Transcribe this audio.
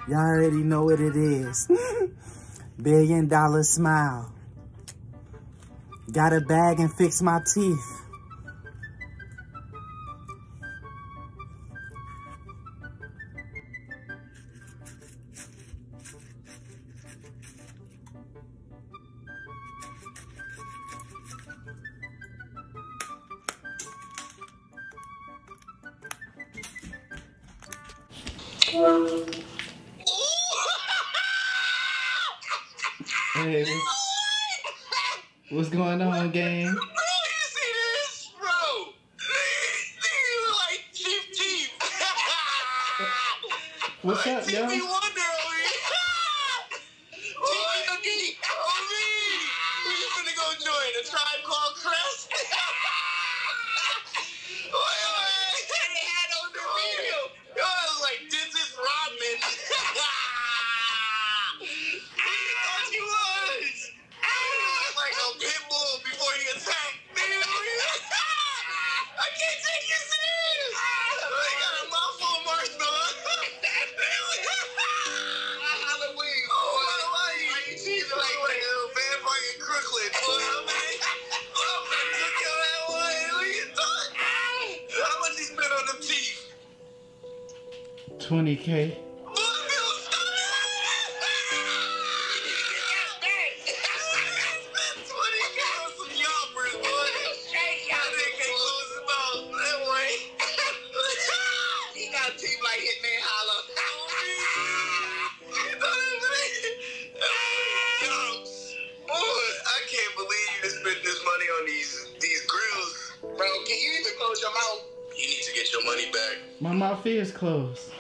Y'all already know what it is. $1 billion smile. Got a bag and fix my teeth. Hey, what's going on, gang? Bro, you see this? Bro, these are like cheap teeth. What's up, yo? TV Wonder over here. TV McGee. Oh, me. Who you finna go join? A Tribe Called Quest? Wait. They had on the video. Yo, I was like, this is Rodman. Thought you was. You look like a pit bull before he attacked. I can't take you serious. They got a mouthful of marshmallows. Halloween. Oh, why you cheesing like a little vampire in Crooklyn? Boy, I'm gonna cook your ass. What you thought? How much you spent on them teeth? $20K. Bro, can you even close your mouth? You need to get your money back. My mouth is closed.